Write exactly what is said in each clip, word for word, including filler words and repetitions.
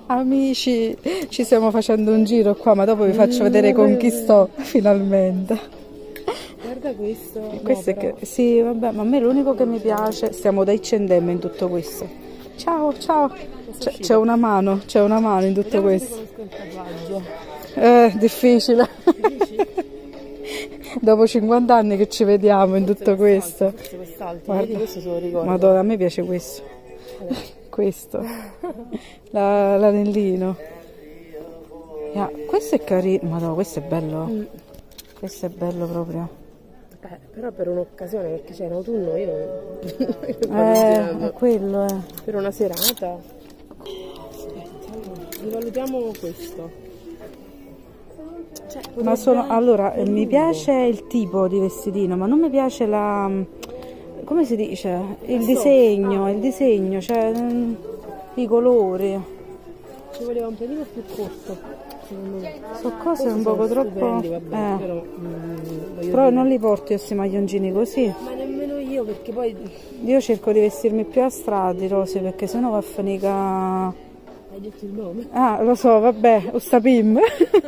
Amici, ci stiamo facendo un giro qua, ma dopo vi faccio vedere con chi sto finalmente. Guarda questo. Questo no, è che, sì, vabbè, ma a me l'unico che mi piace, stiamo da acca e emme in tutto questo. Ciao, ciao. C'è una mano, c'è una mano in tutto questo. Eh, difficile. Dopo cinquanta anni che ci vediamo in tutto questo. Guarda, questo se lo ricordo. Madonna, a me piace questo. Questo. La, l'anellino. Yeah, questo è carino. Madonna, questo è bello. Mm. Questo è bello proprio. Eh, però per un'occasione, perché c'è in autunno io eh, è quello, eh. Per una serata. Rivalutiamo questo. Cioè, ma sono, allora, mi piace il tipo di vestitino, ma non mi piace la, come si dice? Il disegno, il disegno, cioè i colori. Ci voleva un pelino più corto, secondo me. Sono cose un poco troppo. Vabbè, eh. però, mm, però non li porti questi maglioncini così. Ma nemmeno io, perché poi. Io cerco di vestirmi più a strati, Rosy, perché sennò va a finire. Hai detto il nome? Ah, lo so, vabbè, Ustapim.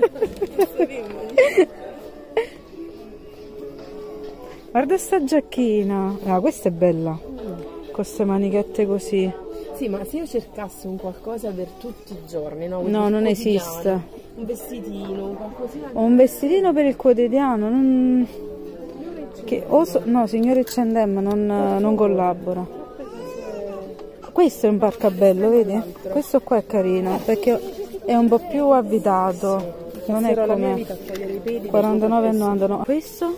Guarda sta giacchina. Ah, questa è bella. Mm. Con queste manichette così. Sì, ma se io cercassi un qualcosa per tutti i giorni, no? No, non esiste. Un vestitino, un qualcosina. Ho un vestitino per il quotidiano. Non... Che, so... No, signore acca e emme non, non collabora. Questo è un parcabello, vedi? Questo qua è carino perché è un po' più avvitato. Non è come quarantanove e novantanove. Questo?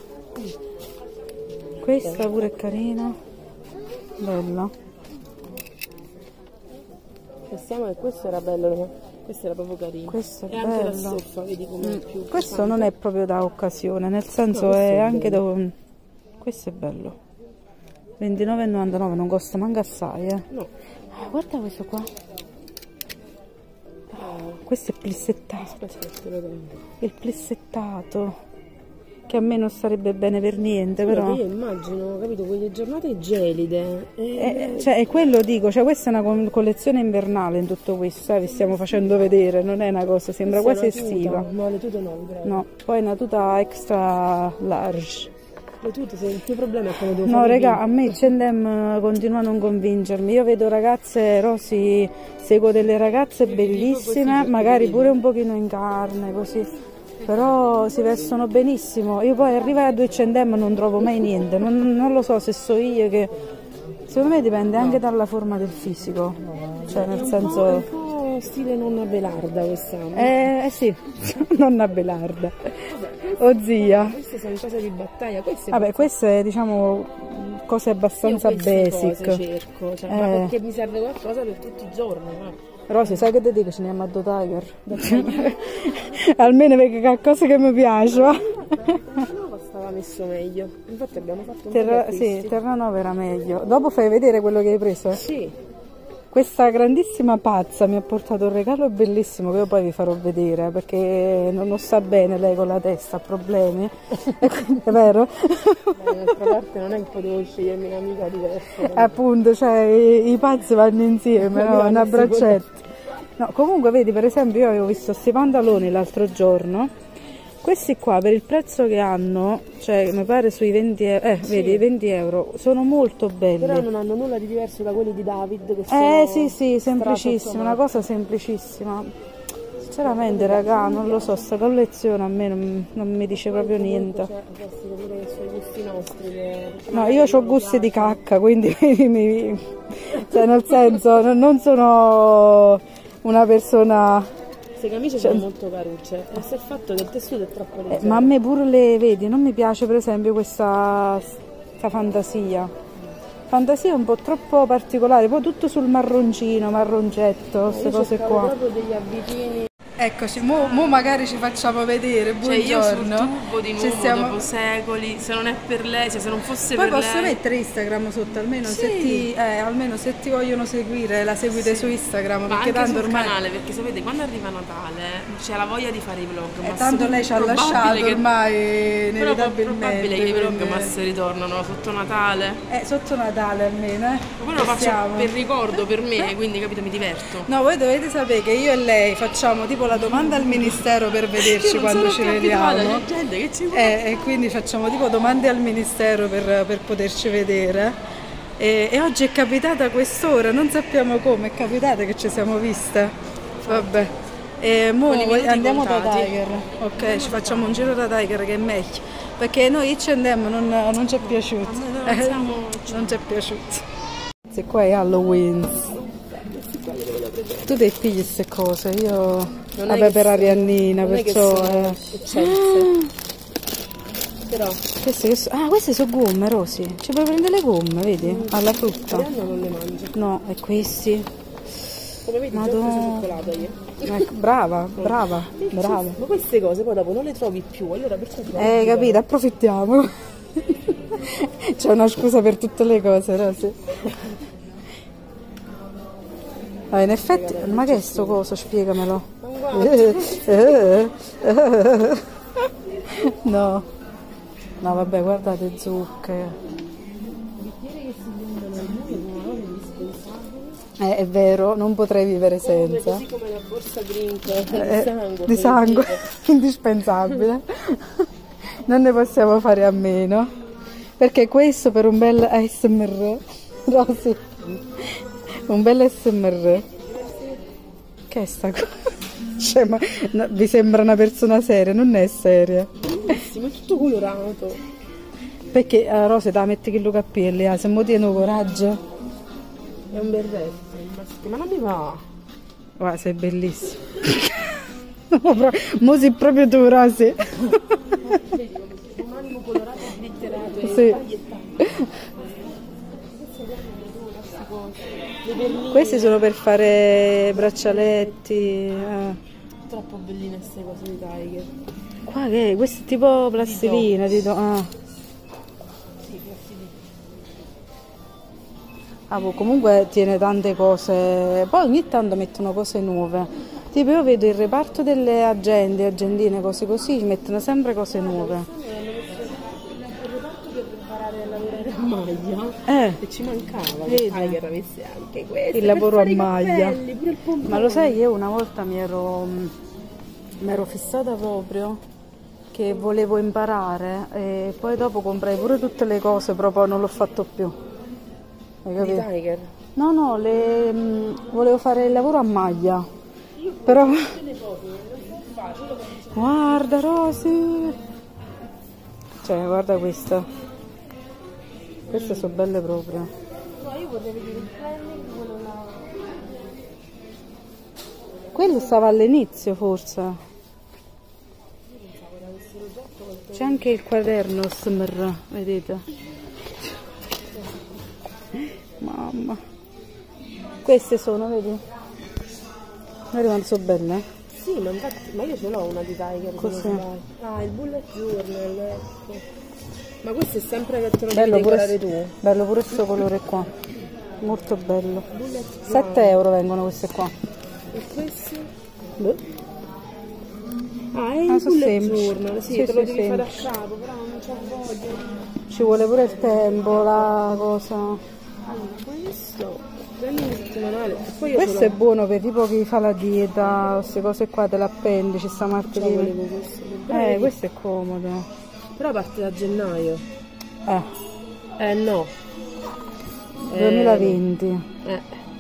Questa pure è carina. Bella. Pensiamo che questo era bello, questo era proprio carino. Questo è e bello. Anche la stoffa, vedi come mm. più questo pesante. Non è proprio da occasione, nel senso no, è, è anche da. Questo è bello. ventinove e novantanove, non costa manco assai, eh. No. Ah, guarda questo qua. Oh, questo è plissettato. Aspetta, lo prendo. Il plissettato. Che a me non sarebbe bene per niente, però. Io immagino, capito, quelle giornate gelide. E... Eh, cioè, è quello dico, cioè questa è una collezione invernale in tutto questo, eh, vi stiamo facendo vedere, non è una cosa, sembra quasi estiva. No, le tute no, però. No, poi è una tuta extra large. Le tute, se il tuo problema è come devo no, fare. No, raga, a me acca e emme continua a non convincermi. Io vedo ragazze, Rosy, seguo delle ragazze bellissime, magari pure un pochino in carne, così. Però si vestono benissimo. Io poi arrivo a acca e emme e non trovo mai niente. Non, non lo so se so io che. Secondo me dipende anche dalla forma del fisico. Cioè, nel senso. È un po' stile nonna Belarda quest'anno. Eh, eh sì, nonna Belarda. O zia. Queste sono cose di battaglia. Queste Vabbè, queste diciamo cose abbastanza io basic. Cose cerco, cioè, eh. ma perché mi serve qualcosa per tutti i giorni, no? Rosy, sai che ti dico? Ce ne andiamo a Do Tiger. Almeno perché qualcosa che mi piace. No, stava messo meglio. Infatti abbiamo fatto un Terra, po' di sì, Terranova era meglio. Dopo fai vedere quello che hai preso? Eh? Sì. Questa grandissima pazza mi ha portato un regalo bellissimo che io poi vi farò vedere perché non sta bene lei con la testa, ha problemi. È vero? D'altra parte non è che potevo scegliermi un'amica diversa. Appunto, cioè i, i pazzi vanno insieme, no? Un abbraccetto. No, comunque vedi, per esempio io avevo visto questi pantaloni l'altro giorno. Questi qua per il prezzo che hanno, cioè mi pare sui venti euro, eh, sì. Vedi, venti euro, sono molto belli. Però non hanno nulla di diverso da quelli di David che sono Eh sì sì, semplicissima, una cosa semplicissima. Sinceramente raga, non lo so, sta collezione a me non, non mi dice proprio niente. No, io ho gusti di cacca, quindi mi, cioè nel senso non sono una persona. Le camicie cioè, sono molto carucce, e se il fatto che il tessuto è troppo leggero. Eh, ma a me pure le vedi, non mi piace per esempio questa, questa fantasia. Fantasia è un po' troppo particolare, poi tutto sul marroncino, marroncetto, queste cose qua. Proprio degli abitini. Eccoci, mo, mo magari ci facciamo vedere, buongiorno. Cioè io sul tubo di nuovo stiamo... dopo secoli, se non è per lei, cioè se non fosse Poi per posso lei... mettere Instagram sotto, almeno, Sì. se ti, eh, almeno se ti vogliono seguire, la seguite Sì. su Instagram, Ma perché anche tanto sul ormai... canale, perché sapete, quando arriva Natale c'è la voglia di fare i vlog. Eh, Ma tanto lei ci ha probabile lasciato che... ormai, Però è inevitabilmente. probabile che i vlog quindi- mass ritornano sotto Natale. Eh, sotto Natale almeno, eh. Ma poi lo faccio Possiamo. per ricordo, per me, quindi capito, mi diverto. No, voi dovete sapere che io e lei facciamo tipo la domanda al ministero per vederci Io non quando sono ci più abituata, vediamo. c'è gente che ci vuole. Eh, e quindi facciamo tipo domande al ministero per, per poterci vedere. E, e oggi è capitata quest'ora, non sappiamo come, è capitata che ci siamo viste. Vabbè. E mo Con i minuti andiamo da contati. Tiger. Ok, ci facciamo un giro da Tiger che è meglio. Perché noi ci andiamo, non, non ci è piaciuto. A noi non siamo- non ci è piaciuto. Se qua è Halloween. Tu devi pigli queste cose, io Non è vabbè che per sono- Ariannina, non è che perciò sono eh. eccelse. Però Queste, che so- ah, queste sono gomme, Rosy. Ci puoi prendere le gomme, vedi? Alla frutta. Arianna non le mangio. No, e questi. Come vedi, già ho Madonna. preso cioccolata io. Ecco, brava, brava, brava. Ma queste cose poi dopo non le trovi più, allora perciò ti Eh, capito, approfittiamo. C'è una scusa per tutte le cose, Rosy. Ah, in effetti, ma che è sto coso? Spiegamelo. Eh, eh, eh. No. No, vabbè, guardate zucche. Eh, è vero, non potrei vivere senza. Così come la borsa drink di Eh, sangue. di sangue, indispensabile. Non ne possiamo fare a meno. Perché questo per un bel A S M R, Rosy, un bel A S M R. Che è sta cosa? Cioè, ma no, vi sembra una persona seria, non è seria. Bellissimo, è tutto colorato. Perché a Rosy te la metti che lo capelli, ah, se mo tiene coraggio. È un bel resto, ma non mi va. Guarda, sei bellissimo. Mo sei proprio tu, Rosy. Un animo colorato e glitterato e Sì. Questi sono per fare braccialetti. eh. Troppo belline queste cose di Tiger. Qua che è? Questo è tipo plastilina, di do- ah. Sì, questi di... Ah, boh, comunque tiene tante cose. Poi ogni tanto mettono cose nuove. Tipo io vedo il reparto delle agende, agendine, cose così, mettono sempre cose nuove. Il reparto per imparare a lavorare a maglia. Eh, E ci mancava Vedi? che Tiger avesse anche questo. il lavoro per a fare i maglia. cappelli, pure il pompone. Ma lo sai, io una volta mi ero, mi ero fissata proprio che volevo imparare e poi dopo comprai pure tutte le cose, proprio non l'ho fatto più. Hai Di capito? Tiger. No, no, le, mh, volevo fare il lavoro a maglia, però... Guarda, Rosy! Cioè, guarda questa. Queste sono belle proprio. No, io vorrei vedere il planning, quello là. Quello stava all'inizio, forse. C'è anche il quaderno S M R, vedete? Mamma. Queste sono, vedi? Guarda quanto sono belle. Sì, ma infatti, ma io ce l'ho una di Tiger. Così. se non sbaglio. Ah, il bullet journal, ecco. Ma questo è sempre che te lo devi Bello pure, decorare tu. bello pure questo colore qua. Molto bello. Bullet sette euro vengono queste qua. E questi? Boh. Ah, è Ah, il sono bullet semplici. journal, sì, Sì, te lo sì, devi fare a semplici. capo, però non c'ho voglia. Ci vuole pure il tempo, la cosa. Allora, questo, prendi il settimanale. E poi io Questo ce è l'ho. buono per tipo chi fa la dieta, queste cose qua, te l'appendi, ci sta Già martedì. volevo questo. Però, Eh, vedi, questo è comodo. però parte da gennaio. Eh, Eh no. duemilaventi. Eh.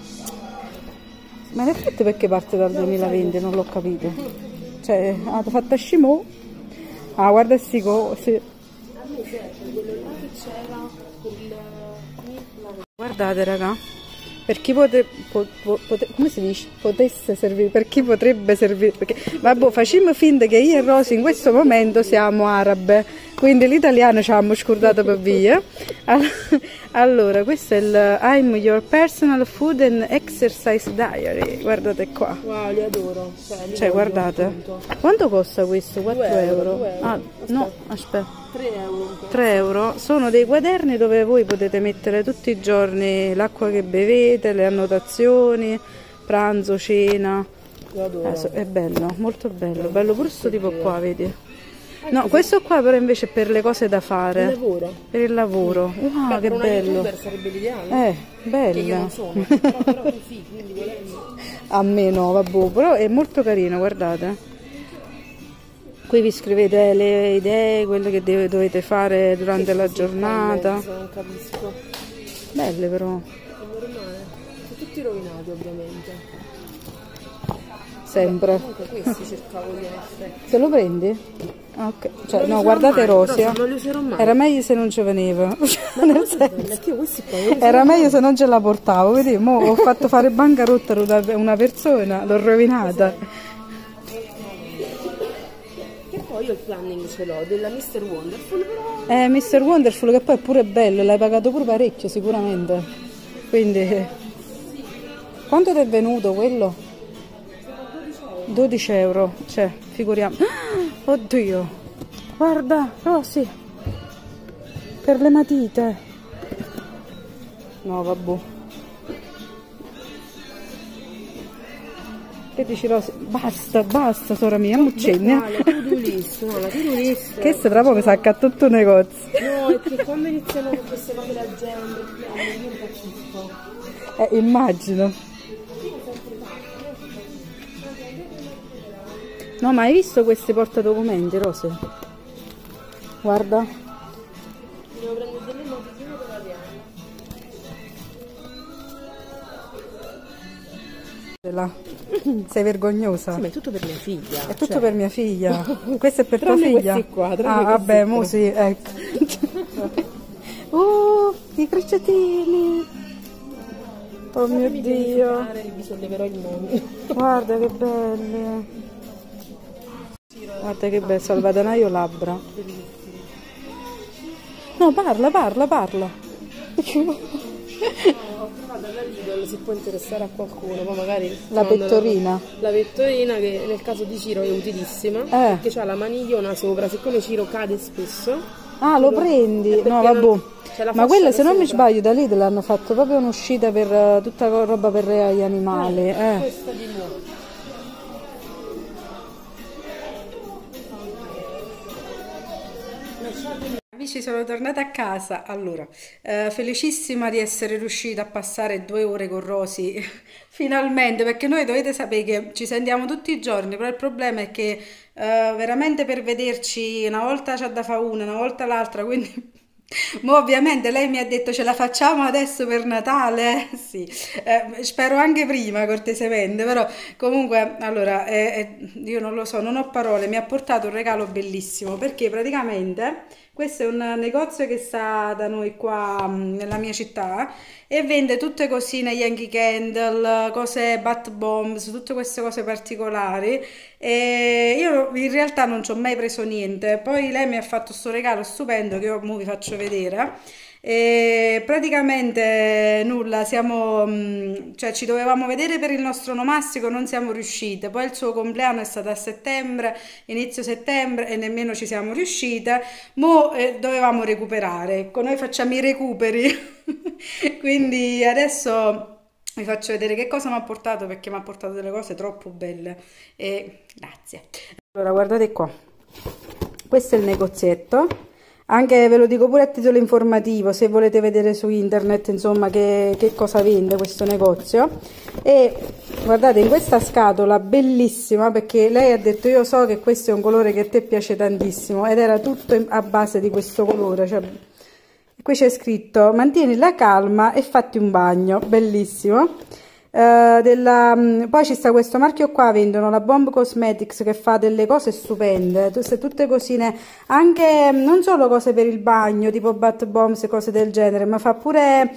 Ma in effetti perché parte dal duemilaventi? Non l'ho capito. Cioè, ha fatto scimo? Ah, guarda sti cosi. A me serve quello là che c'era per il... Guardate raga, per chi pote, po, po, pote- come si dice? Potesse servire, per chi potrebbe servire, perché vabbè, facciamo finta che io e Rosy in questo momento siamo arabe, quindi l'italiano ci abbiamo scordato per via. Allora, questo è il I'm Your Personal Food and Exercise Diary, guardate qua. Wow, li adoro. Cioè, li Cioè, voglio, guardate. appunto. Quanto costa questo? quattro euro. due euro. Ah, Aspetta. no, aspetta. tre euro. tre euro. Sono dei quaderni dove voi potete mettere tutti i giorni l'acqua che bevete, le annotazioni, pranzo, cena. Lo adoro. Eh, è bello, molto bello. Bello pure questo tipo qua, vedi? No, questo qua però invece è per le cose da fare. Il lavoro. Per il lavoro. Wow, Beh, che per una bello. YouTuber sarebbe l'ideale. Eh, bello. Che io non sono, però, però tu sì, quindi volendo. A me no, vabbè, però è molto carino, guardate. Qui vi scrivete le idee, quelle che deve- dovete fare durante Sì, la sì, giornata. mezzo, non capisco. Belle però. È normale. Sono tutti rovinati ovviamente. Sempre. Comunque questi cercavo di effetti. Te lo prendi? Ah, ok. Cioè, Non li no, userò guardate mai, Rosia. Rosa, non li userò mai. Era meglio se non ci veniva. Nel senso, Perché io questi qua non li userò era mai. meglio se non ce la portavo. Vedi, mo ho fatto fare bancarotta a una persona, l'ho rovinata. Che poi io il planning ce l'ho della mister Wonderful, però Eh, mister Wonderful, che poi è pure bello, l'hai pagato pure parecchio sicuramente. Quindi, quanto ti è venuto quello? dodici euro, cioè, figuriamo. Ah, oddio, guarda, Rosy, per le matite. No, vabbè. Che dici, Rosy? Basta, basta, sora mia, muccenni. no, la to-do list, no, la to-do list. Che se tra poco sa che ha tutto un negozio. No, è che quando iniziano con queste cose la gente, io impazzisco. Eh, immagino. No, ma hai visto questi portadocumenti, Rose? Guarda. Devo prendere delle notizie per la Là. Sei vergognosa? Sì, ma è tutto per mia figlia. È tutto cioè. per mia figlia. Questo è per tua Tranne figlia? questi qua, ah, tranne vabbè, questi mo sì, ecco. Uh, i crocetini. Oh mio Mi Dio. vi solleverò il mondo. Guarda che belli. Guarda che bello, salvadanaio labbra. No, parla, parla, parla. Ho trovato alla Lidl, si può interessare a qualcuno, poi magari La pettorina. La pettorina che nel caso di Ciro è utilissima, Eh. perché ha la manigliona sopra, siccome Ciro cade spesso. Ah, lo Ciro- prendi? è perché No, non- vabbè. c'è la Ma fascia quella, che se non mi sopra. sbaglio, da Lidl hanno fatto proprio un'uscita per eh, tutta co- roba per gli animali. Eh. Questa di nuovo. Amici, sono tornata a casa. Allora, eh, felicissima di essere riuscita a passare due ore con Rosy, finalmente, perché noi dovete sapere che ci sentiamo tutti i giorni, però il problema è che eh, veramente per vederci una volta c'ha da fare una, una volta l'altra, quindi... Mo ovviamente lei mi ha detto ce la facciamo adesso per Natale? Sì, eh, spero anche prima cortesemente, però comunque allora eh, eh, io non lo so, non ho parole, mi ha portato un regalo bellissimo perché praticamente questo è un negozio che sta da noi qua mh, nella mia città e vende tutte cosine Yankee Candle, cose Bath Bombs, tutte queste cose particolari e io in realtà non ci ho mai preso niente, poi lei mi ha fatto questo regalo stupendo che io mo vi faccio vedere e praticamente nulla, siamo, mh, cioè ci dovevamo vedere per il nostro onomastico, non siamo riuscite, poi il suo compleanno è stato a settembre, inizio settembre e nemmeno ci siamo riuscite, mo eh, dovevamo recuperare, ecco, noi facciamo i recuperi, quindi adesso... Vi faccio vedere che cosa mi ha portato perché mi ha portato delle cose troppo belle e grazie. Allora guardate qua, questo è il negozietto, anche ve lo dico pure a titolo informativo se volete vedere su internet insomma che, che cosa vende questo negozio e guardate in questa scatola bellissima perché lei ha detto io so che questo è un colore che a te piace tantissimo ed era tutto a base di questo colore, cioè qui c'è scritto mantieni la calma e fatti un bagno, bellissimo. Uh, della, um, poi ci sta questo marchio qua, vendono la Bomb Cosmetics che fa delle cose stupende, tutte, tutte cosine, anche non solo cose per il bagno tipo bath bombs e cose del genere, ma fa pure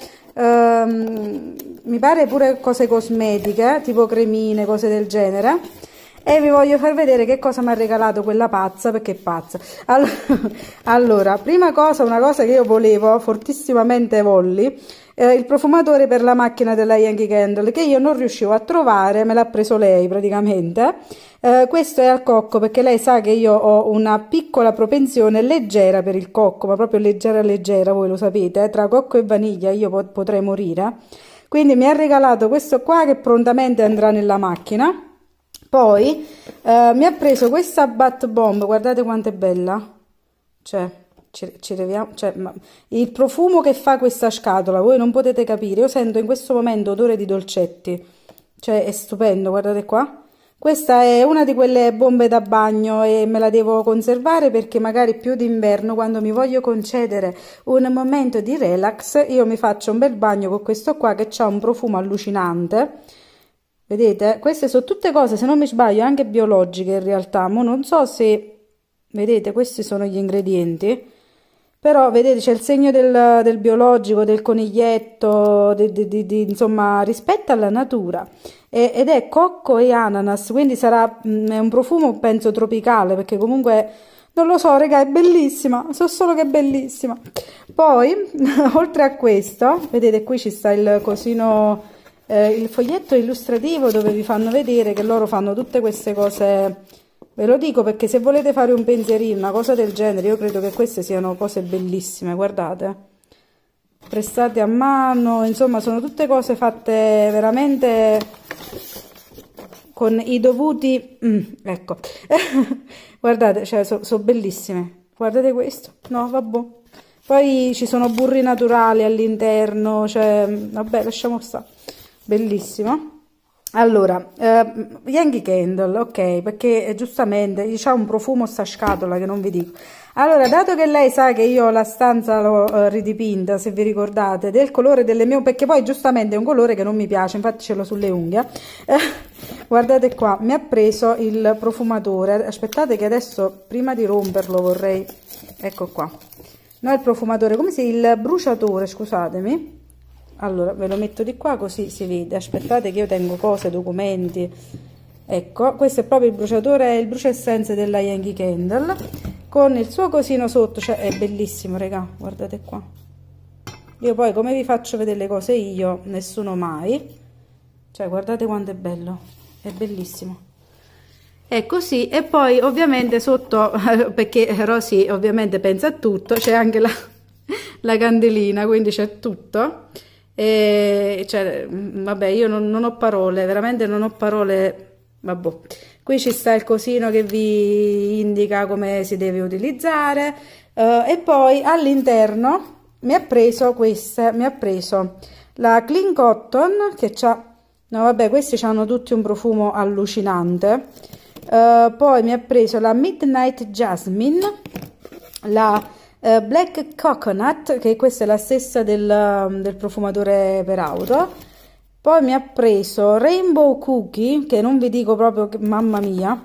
um, mi pare pure cose cosmetiche tipo cremine, cose del genere. e vi voglio far vedere che cosa mi ha regalato quella pazza, perché è pazza. Allora, allora, prima cosa, una cosa che io volevo, fortissimamente volli, eh, il profumatore per la macchina della Yankee Candle, che io non riuscivo a trovare, me l'ha preso lei praticamente. Eh, questo è al cocco, perché lei sa che io ho una piccola propensione leggera per il cocco, ma proprio leggera leggera, voi lo sapete, eh, tra cocco e vaniglia io pot potrei morire. Quindi mi ha regalato questo qua che prontamente andrà nella macchina. Poi eh, mi ha preso questa Bath Bomb, guardate quanto è bella, cioè, ci, ci arriviamo, cioè ma, il profumo che fa questa scatola, voi non potete capire, io sento in questo momento odore di dolcetti, cioè è stupendo, guardate qua. Questa è una di quelle bombe da bagno e me la devo conservare perché magari più d'inverno, quando mi voglio concedere un momento di relax, io mi faccio un bel bagno con questo qua che ha un profumo allucinante. Vedete? Queste sono tutte cose, se non mi sbaglio, anche biologiche in realtà, ma non so se, vedete, questi sono gli ingredienti, però vedete c'è il segno del, del biologico, del coniglietto, di, di, di, di, insomma, rispetto alla natura, e, ed è cocco e ananas, quindi sarà mh, è un profumo penso tropicale, perché comunque, non lo so, raga, è bellissima, so solo che è bellissima. Poi, oltre a questo, vedete qui ci sta il cosino... Eh, il foglietto illustrativo dove vi fanno vedere che loro fanno tutte queste cose, ve lo dico perché se volete fare un pensierino, una cosa del genere, io credo che queste siano cose bellissime, guardate, prestate a mano, insomma sono tutte cose fatte veramente con i dovuti, mm, ecco, guardate, cioè sono so bellissime, guardate questo, no vabbè. Poi ci sono burri naturali all'interno, cioè, vabbè, lasciamo stare. Bellissimo. Allora, eh, Yankee Candle, ok, perché eh, giustamente c'ha un profumo sta scatola che non vi dico. Allora, dato che lei sa che io la stanza l'ho eh, ridipinta, se vi ricordate, del colore delle mie, perché poi giustamente è un colore che non mi piace, infatti ce l'ho sulle unghie. Eh, guardate qua, mi ha preso il profumatore. Aspettate che adesso, prima di romperlo, vorrei, ecco qua. No, il profumatore, come si il bruciatore, scusatemi. Allora ve lo metto di qua così si vede, aspettate che io tengo cose, documenti, ecco, questo è proprio il bruciatore, il bruciessenze della Yankee Candle, con il suo cosino sotto, cioè è bellissimo raga, guardate qua, io poi come vi faccio vedere le cose io, nessuno mai, cioè guardate quanto è bello, è bellissimo. È così, e poi ovviamente sotto, perché Rosy ovviamente pensa a tutto, c'è anche la, la candelina, quindi c'è tutto. E cioè, vabbè, io non, non ho parole, veramente non ho parole, vabbè. Qui ci sta il cosino che vi indica come si deve utilizzare, uh, e poi all'interno mi ha preso queste, mi ha preso la Clean Cotton che c'ha, no vabbè, questi hanno tutti un profumo allucinante, uh, poi mi ha preso la Midnight Jasmine, la Uh, Black Coconut, che questa è la stessa del, del profumatore per auto. Poi mi ha preso Rainbow Cookie, che non vi dico proprio che, mamma mia.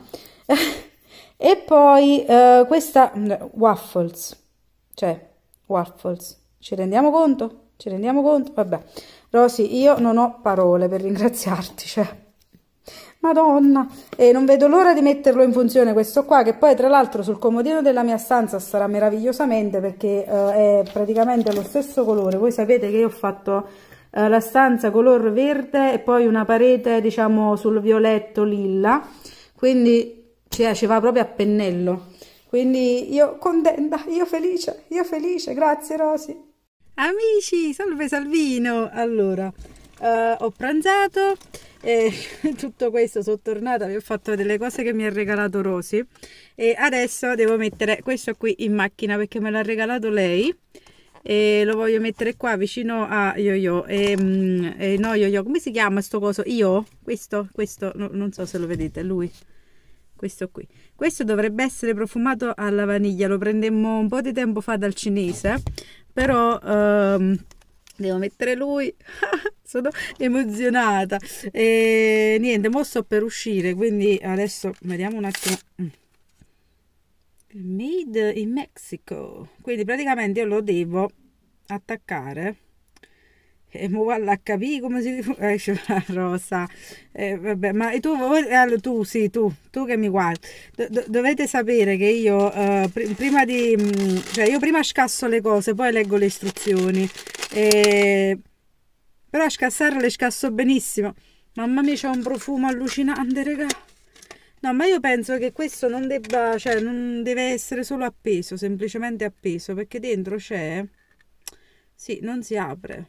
E poi uh, questa Waffles, cioè Waffles, ci rendiamo conto? Ci rendiamo conto? Vabbè, Rosy, io non ho parole per ringraziarti, cioè Madonna, e non vedo l'ora di metterlo in funzione questo qua, che poi tra l'altro sul comodino della mia stanza starà meravigliosamente, perché uh, è praticamente lo stesso colore. Voi sapete che io ho fatto uh, la stanza color verde e poi una parete diciamo sul violetto lilla, quindi cioè, ci va proprio a pennello, quindi io contenta, io felice, io felice, grazie Rosy. Amici, salve Salvino, allora uh, ho pranzato e tutto questo, sono tornata, vi ho fatto delle cose che mi ha regalato Rosy e adesso devo mettere questo qui in macchina perché me l'ha regalato lei e lo voglio mettere qua vicino a Yo-Yo e, e no Yo-Yo, come si chiama sto coso? Io? Questo? Questo? No, non so se lo vedete, lui questo qui, questo dovrebbe essere profumato alla vaniglia, lo prendemmo un po' di tempo fa dal cinese, però um, devo mettere lui. Sono emozionata e niente, mo sto per uscire, quindi adesso vediamo un attimo. Made in Mexico, quindi praticamente io lo devo attaccare E mo valla a capire come si esce la rosa. Eh, vabbè, ma tu, allora, tu, sì, tu, tu che mi guardi, do, do, dovete sapere che io eh, pr prima di, cioè io prima scasso le cose, poi leggo le istruzioni. E... però a scassare le scasso benissimo. Mamma mia, c'è un profumo allucinante, raga. No, ma io penso che questo non debba, cioè non deve essere solo appeso, semplicemente appeso, perché dentro c'è, sì, non si apre.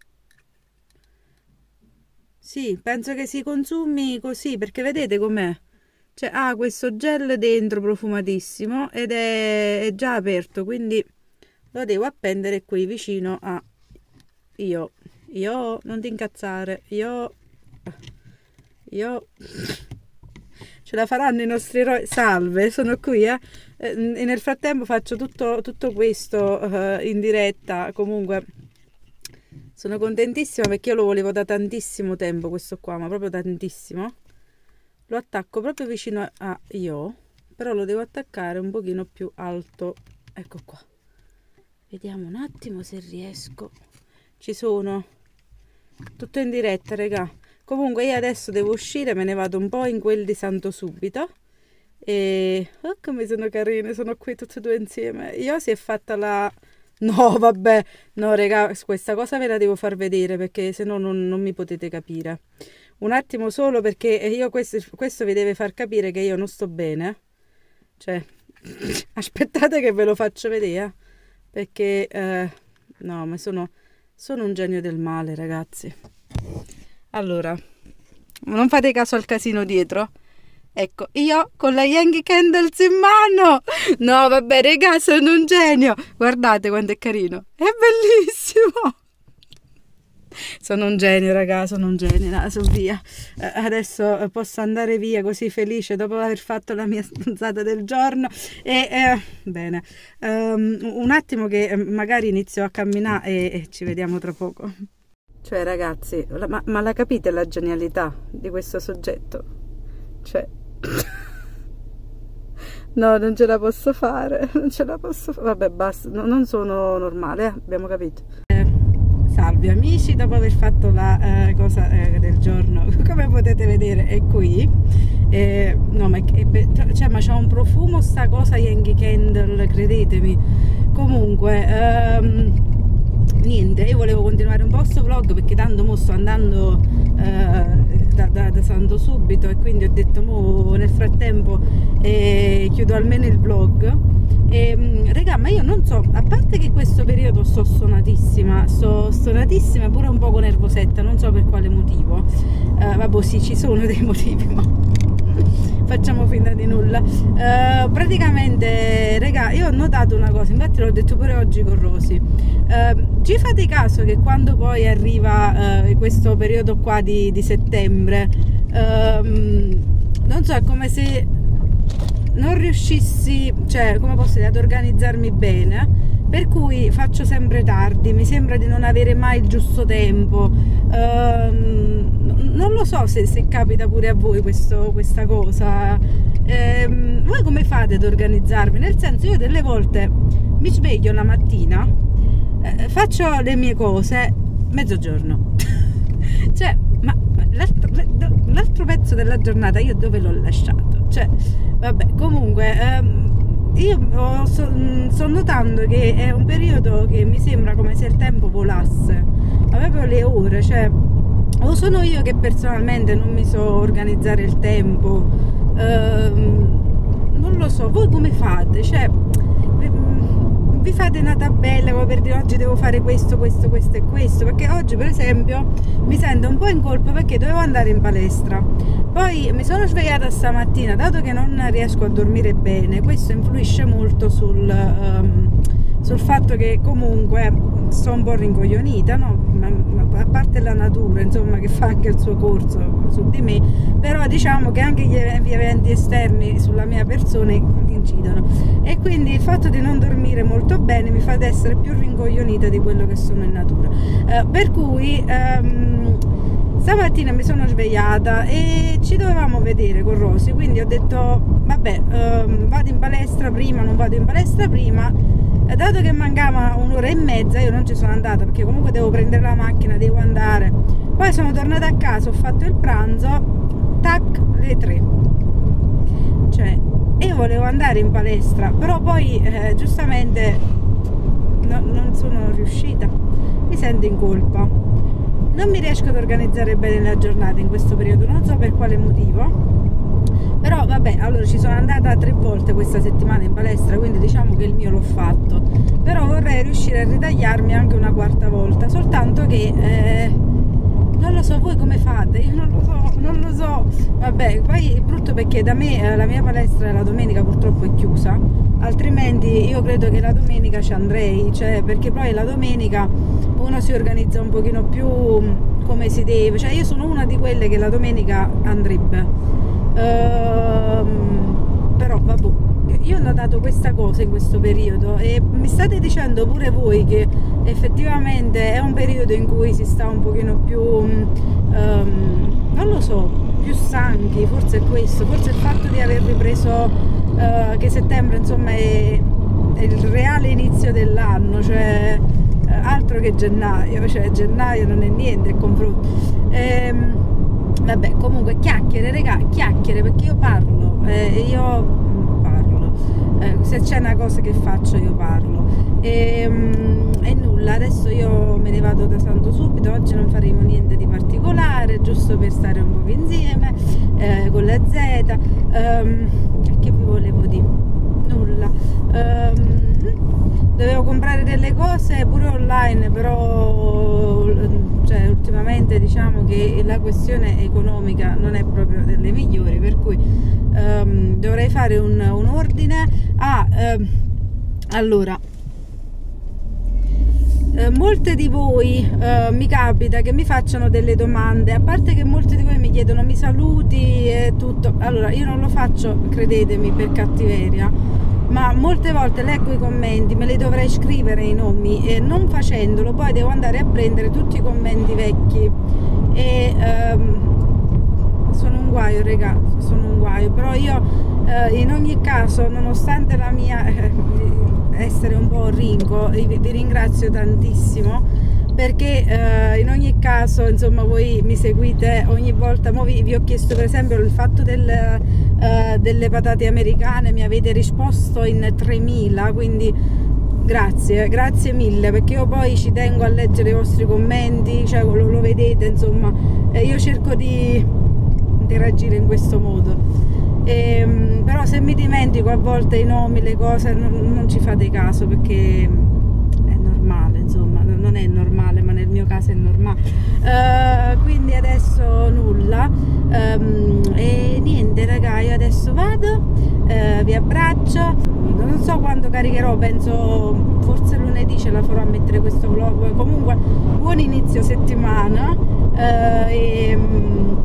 Sì, penso che si consumi così, perché vedete com'è? Cioè, ha ah, questo gel dentro profumatissimo ed è, è già aperto, quindi lo devo appendere qui vicino a io. Io, non ti incazzare, io... Io... Ce la faranno i nostri eroi. Salve, sono qui, eh? E nel frattempo faccio tutto, tutto questo uh, in diretta, comunque... Sono contentissima perché io lo volevo da tantissimo tempo questo qua, ma proprio tantissimo. Lo attacco proprio vicino a io, però lo devo attaccare un pochino più alto. Ecco qua. Vediamo un attimo se riesco. Ci sono. Tutto in diretta, regà. Comunque io adesso devo uscire, me ne vado un po' in quel di Santo Subito. E... oh, come sono carine, sono qui tutte e due insieme. Io si è fatta la... no, vabbè, no, raga, questa cosa ve la devo far vedere perché se no non, non mi potete capire. Un attimo solo perché io questo, questo vi deve far capire che io non sto bene. Cioè, aspettate che ve lo faccio vedere. Perché, eh, no, ma sono, sono un genio del male, ragazzi. Allora, non fate caso al casino dietro. Ecco, io con la Yankee Candles in mano. No, vabbè, raga, sono un genio. Guardate quanto è carino. È bellissimo. Sono un genio, raga, sono un genio. No, sono via. Eh, adesso posso andare via così felice dopo aver fatto la mia stanzata del giorno. E, eh, bene. Um, un attimo che magari inizio a camminare e, e ci vediamo tra poco. Cioè, ragazzi, la, ma, ma la capite la genialità di questo soggetto? Cioè... no, non ce la posso fare, non ce la posso fare. Vabbè, basta, no, non sono normale, eh? Abbiamo capito. Eh, salve amici, dopo aver fatto la eh, cosa eh, del giorno, come potete vedere è qui. Eh, no, ma è, cioè, ma c'ha un profumo sta cosa Yankee Candle, credetemi. Comunque, ehm, niente, io volevo continuare un po' questo vlog perché tanto mo sto andando eh, da, da, da Santo Subito e quindi ho detto mo nel frattempo eh, chiudo almeno il vlog. E, raga, ma io non so, a parte che questo periodo sto stonatissima, sto stonatissima pure un poco nervosetta, non so per quale motivo. Eh, vabbè, sì, ci sono dei motivi, ma facciamo finta di nulla. Uh, praticamente, raga, io ho notato una cosa, infatti l'ho detto pure oggi con Rosy. Uh, ci fate caso che quando poi arriva uh, questo periodo qua di, di settembre, uh, non so, è come se non riuscissi, cioè, come posso dire, ad organizzarmi bene, per cui faccio sempre tardi, mi sembra di non avere mai il giusto tempo. Uh, non lo so se, se capita pure a voi questo, questa cosa. Eh, voi come fate ad organizzarvi? Nel senso, io delle volte mi sveglio la mattina, eh, faccio le mie cose, mezzogiorno. Cioè, ma l'altro pezzo della giornata io dove l'ho lasciato? Cioè, vabbè, comunque, ehm, io sto, sto notando che è un periodo che mi sembra come se il tempo volasse, ma proprio le ore, cioè... o sono io che personalmente non mi so organizzare il tempo, ehm, non lo so, voi come fate? Cioè, vi fate una tabella come per dire oggi devo fare questo, questo, questo e questo, perché oggi per esempio mi sento un po' in colpa perché dovevo andare in palestra, poi mi sono svegliata stamattina, dato che non riesco a dormire bene, questo influisce molto sul, um, sul fatto che comunque sto un po' rincoglionita, no? A parte la natura, insomma, che fa anche il suo corso su di me, però diciamo che anche gli eventi esterni sulla mia persona incidono, e quindi il fatto di non dormire molto bene mi fa essere più rincoglionita di quello che sono in natura, eh, per cui ehm, stamattina mi sono svegliata e ci dovevamo vedere con Rosy, quindi ho detto vabbè, ehm, vado in palestra prima, non vado in palestra prima. E dato che mancava un'ora e mezza, io non ci sono andata perché comunque devo prendere la macchina, devo andare. Poi sono tornata a casa, ho fatto il pranzo, tac, le tre. Cioè, io volevo andare in palestra, però poi eh, giustamente no, non sono riuscita, mi sento in colpa, non mi riesco ad organizzare bene la giornata in questo periodo, non so per quale motivo. Però vabbè, allora ci sono andata tre volte questa settimana in palestra, quindi diciamo che il mio l'ho fatto, però vorrei riuscire a ritagliarmi anche una quarta volta, soltanto che eh, non lo so voi come fate, io non lo so, non lo so. Vabbè, poi è brutto perché da me eh, la mia palestra la domenica purtroppo è chiusa, altrimenti io credo che la domenica ci andrei, cioè perché poi la domenica uno si organizza un pochino più come si deve, cioè io sono una di quelle che la domenica andrebbe. Uh, però vabbè, io ho notato questa cosa in questo periodo e mi state dicendo pure voi che effettivamente è un periodo in cui si sta un pochino più um, non lo so, più stanchi, forse è questo, forse il fatto di aver ripreso uh, che settembre insomma è, è il reale inizio dell'anno, cioè uh, altro che gennaio, cioè gennaio non è niente a confronto. ehm, Vabbè, comunque chiacchiere, regà, chiacchiere, perché io parlo, eh, io parlo, eh, se c'è una cosa che faccio io parlo. E, e nulla, adesso io me ne vado da Santo subito, oggi non faremo niente di particolare, giusto per stare un po' insieme, eh, con la Z. Um, che vi volevo dire? Nulla. Um, dovevo comprare delle cose pure online, però cioè, ultimamente diciamo che la questione economica non è proprio delle migliori, per cui um, dovrei fare un, un ordine. Ah, um, allora eh, molte di voi eh, mi capita che mi facciano delle domande, a parte che molti di voi mi chiedono mi saluti e tutto. Allora io non lo faccio, credetemi, per cattiveria, ma molte volte leggo i commenti, me li dovrei scrivere i nomi e non facendolo poi devo andare a prendere tutti i commenti vecchi e ehm, sono un guaio, regà, sono un guaio. Però io eh, in ogni caso, nonostante la mia eh, essere un po' rinco, vi, vi ringrazio tantissimo, perché eh, in ogni caso insomma voi mi seguite ogni volta. Mo vi, vi ho chiesto per esempio il fatto del, eh, delle patate americane, mi avete risposto in tremila, quindi grazie, grazie mille, perché io poi ci tengo a leggere i vostri commenti, cioè lo, lo vedete insomma, eh, io cerco di interagire in questo modo. E, però se mi dimentico a volte i nomi, le cose, non, non ci fate caso, perché è normale, insomma, non è normale, ma nel mio caso è normale. Uh, quindi adesso nulla, um, e niente raga, io adesso vado, uh, vi abbraccio, non so quando caricherò, penso forse lunedì ce la farò a mettere questo vlog. Comunque buon inizio settimana, uh, e um,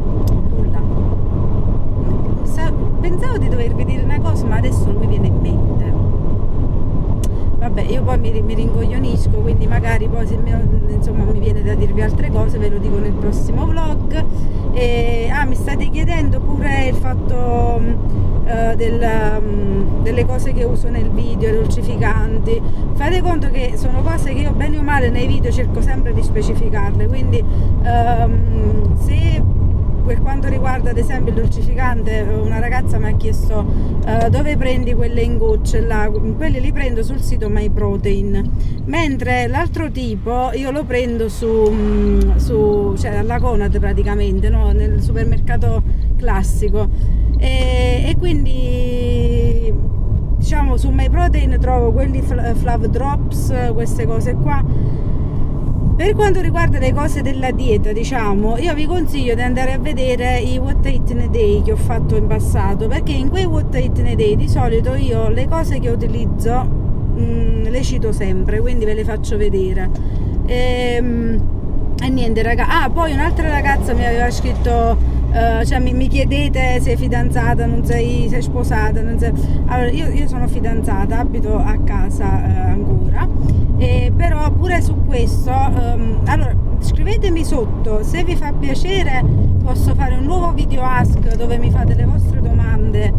pensavo di dovervi dire una cosa ma adesso non mi viene in mente. Vabbè, io poi mi, mi rincoglionisco, quindi magari poi se mi, insomma, mi viene da dirvi altre cose ve lo dico nel prossimo vlog. E, ah, mi state chiedendo pure il fatto uh, del, um, delle cose che uso nel video, i dolcificanti. Fate conto che sono cose che io bene o male nei video cerco sempre di specificarle, quindi um, se per quanto riguarda ad esempio il dolcificante, una ragazza mi ha chiesto uh, dove prendi quelle in gocce là, quelli li prendo sul sito MyProtein, mentre l'altro tipo io lo prendo su, su cioè alla Conad praticamente, no? Nel supermercato classico, e, e quindi diciamo su MyProtein trovo quelli Flav Drops, queste cose qua. Per quanto riguarda le cose della dieta, diciamo, io vi consiglio di andare a vedere i What I Eat in a Day che ho fatto in passato, perché in quei What I Eat in a Day di solito io le cose che utilizzo mh, le cito sempre, quindi ve le faccio vedere. E, e niente raga, ah poi un'altra ragazza mi aveva scritto, Uh, cioè mi, mi chiedete sei fidanzata, non sei, sei sposata, non sei... Allora io, io sono fidanzata, abito a casa uh, ancora, e però pure su questo um, allora scrivetemi sotto, se vi fa piacere posso fare un nuovo video ask dove mi fate le vostre domande e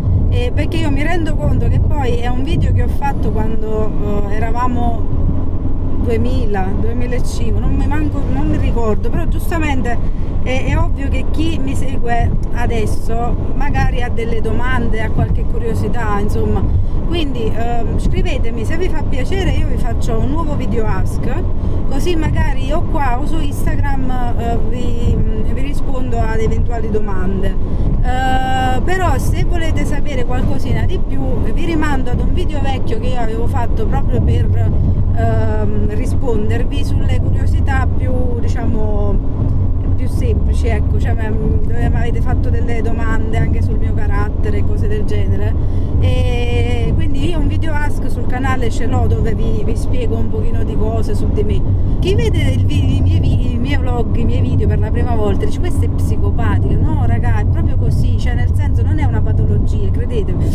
e perché io mi rendo conto che poi è un video che ho fatto quando uh, eravamo duemila, duemilacinque, non mi, manco, non mi ricordo, però giustamente è, è ovvio che chi mi segue adesso magari ha delle domande, ha qualche curiosità, insomma, quindi eh, scrivetemi se vi fa piacere, io vi faccio un nuovo video ask, così magari o qua o su Instagram eh, vi, vi rispondo ad eventuali domande. Uh, però se volete sapere qualcosina di più vi rimando ad un video vecchio che io avevo fatto proprio per uh, rispondervi sulle curiosità più, diciamo, più semplici, ecco, cioè dove mi avete fatto delle domande anche sul mio carattere e cose del genere, e quindi io un video ask sul canale ce l'ho dove vi, vi spiego un pochino di cose su di me. Chi vede il video, i, miei, i miei vlog, i miei video per la prima volta dice questa è psicopatica, no raga, è proprio così, cioè nel senso non è una patologia, credetemi.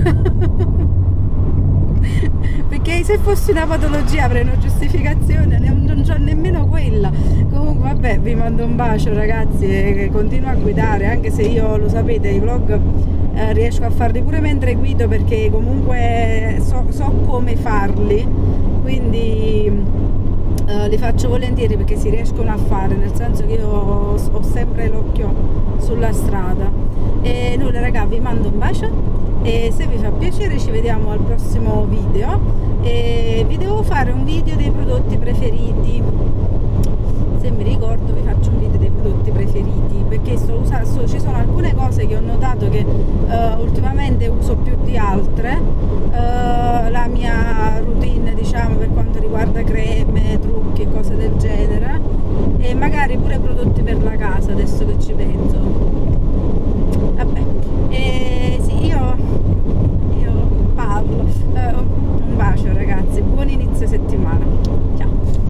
Perché se fosse una patologia avrei una giustificazione, non c'ho nemmeno quella. Comunque vabbè, vi mando un bacio ragazzi e continuo a guidare, anche se io, lo sapete, i vlog eh, riesco a farli pure mentre guido, perché comunque so, so come farli, quindi Uh, li faccio volentieri perché si riescono a fare, nel senso che io ho, ho sempre l'occhio sulla strada. E nulla raga, vi mando un bacio e se vi fa piacere ci vediamo al prossimo video, e vi devo fare un video dei prodotti preferiti, se mi ricordo vi faccio un video dei prodotti preferiti, perché sto usando, ci sono alcune cose che ho notato che uh, ultimamente uso più di altre, uh, la mia routine, diciamo, per quanto riguarda creme, trucchi e cose del genere, e magari pure prodotti per la casa, adesso che ci penso.